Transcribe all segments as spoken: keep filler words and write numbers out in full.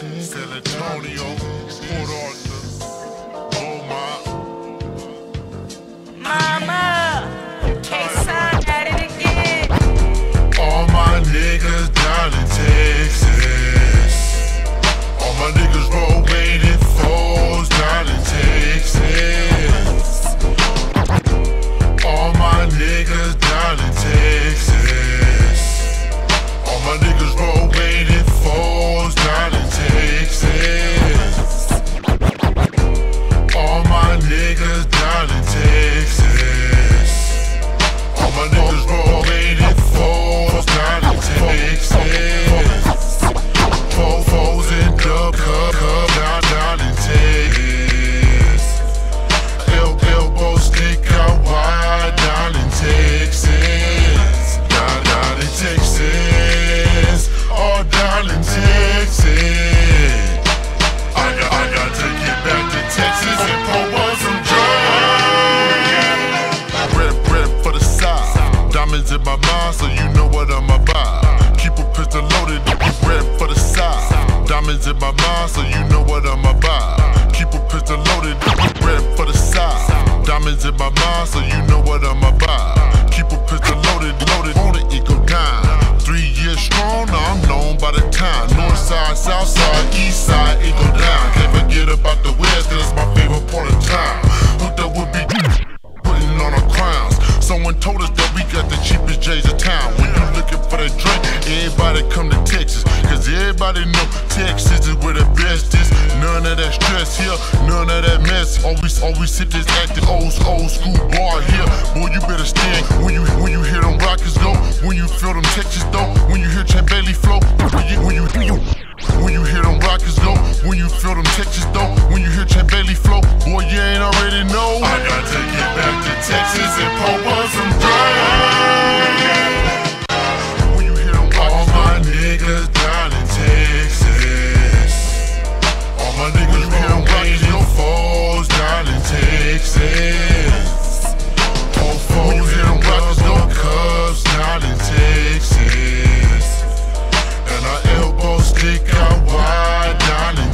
San Antonio, Port Arthur, Beaumont. Mama, K-Sign at it again. All my niggas down in Texas. All my niggas roll waiting foes down in Texas. All my niggas down in Texas. All my niggas roll waiting foes down in Texas. All my niggas down in Texas. All my niggas roll waiting foes down in Texas. Four foes in dub cup cup down down in Texas. El elbow stick out wide down in Texas. Down down in Texas. All down in Texas. I got I got to get back to Texas and pour on some drugs. Rep rep for the side. Diamonds in my mind, so you know what I'm about. Keep a pistol loaded, rep for the side. Diamonds in my mind, so you know what I'm about. Keep a pistol loaded, rep for the side. Diamonds in my mind, so you know what I'm about. Keep a pistol loaded, loaded, on it, it go down. Three years strong, now I'm known by the town. North side, south side, east side, it go down. Can't forget about the west, cause it's my favorite part of town. Hooked up with big putting on our crowns. Someone told us that we got the cheapest J's in town. When you looking for that drink, everybody come to Texas. Cause everybody know Texas is where the best is. None of that stress here, none of that mess. Always, always hit this acting old, old school bar here. Boy, you better stand when you when you hear them rockets go. When you feel them Texas though. When you hear Champ Baylefe flow. When you when you when you when you hear them rockets go. When you feel them Texas though. When you hear Champ Baylefe flow. Boy, you ain't already know. I got to get back to Texas and pour on some drugs. When you hear them rockets, all my niggas down in Texas. All my niggas roll waiting foes down in Texas. Oh, foes, when you hear them rockets go, Cubs down in Texas. And our elbows stick out wide down in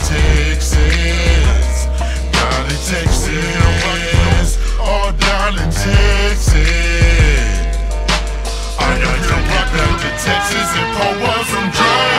Texas. Down in Texas, all down in Texas. I gotta get back to Texas and pour on some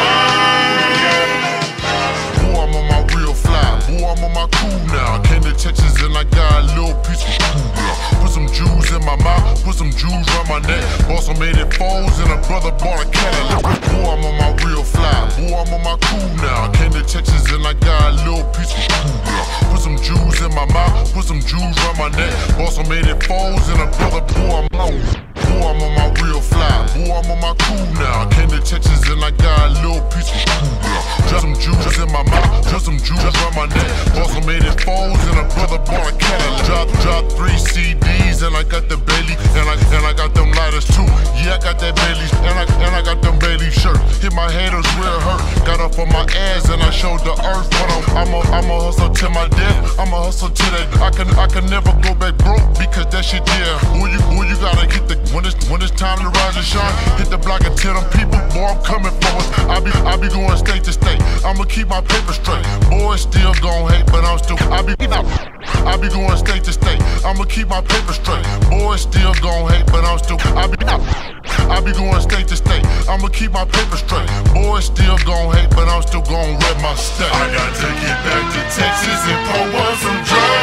drugs. Boy, I'm on my real fly. Boy, I'm on my cool now. Came to Texas and I got a little piece of cool now. Put some jewels in my mouth, put some jewels around my neck. Bought some eighty fours and a brother bought a Cadillac. Boy, I'm on my real fly. Boy, I'm on my cool now. Came to Texas and I got a little piece of cool now. Put some jewels in my mouth, put some jewels around my neck. Bought some eighty fours and a brother. Boy, I'm on. Boy, I'm on my real fly. Boy, I'm on my cool now. Came to Texas and I got a little piece of cool now. Just some jewels in my mouth, just some jewels around my neck. Bought some eighty fours and a brother bought a Cadillac. Drop, drop three C Ds and I got the Bailey and I and I got them lighters too. Yeah, I got that Bailey and I and I got them Bailey shirts. Hit my haters where it hurt. Got up on my ass and I showed the earth. But I'm I'm a I'm a hustle till my death. I'm a hustle till that I can I can never go back broke because that shit yeah. Boy, you boy, you gotta get the when it's when it's time to rise and shine. Hit the block and tell them people, boy, I'm coming for us. I be I be going state to state. I'ma keep my paper straight. Boys still gon' hate, but I'm still I be I be going state to state. I'ma keep my paper straight. Boys still gon' hate, but I'm still I be I be going state to state. I'ma keep my paper straight. Boys still gon' hate, but I'm still gon' rep my state. I got to get back to Texas and pour on some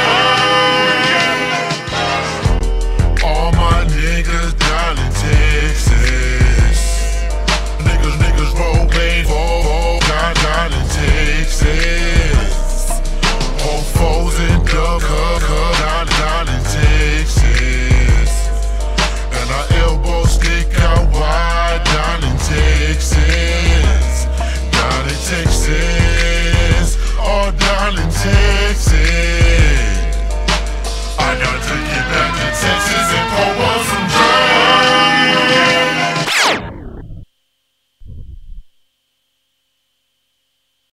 drugs. All my niggas down in Texas. Niggas, niggas roll wave, oh, down, down in Texas. Whole foes in dub, cup, cup, down, down in Texas. And our elbows stick out wide down in Texas. Down in Texas, all down in Texas. I got to get back to Texas.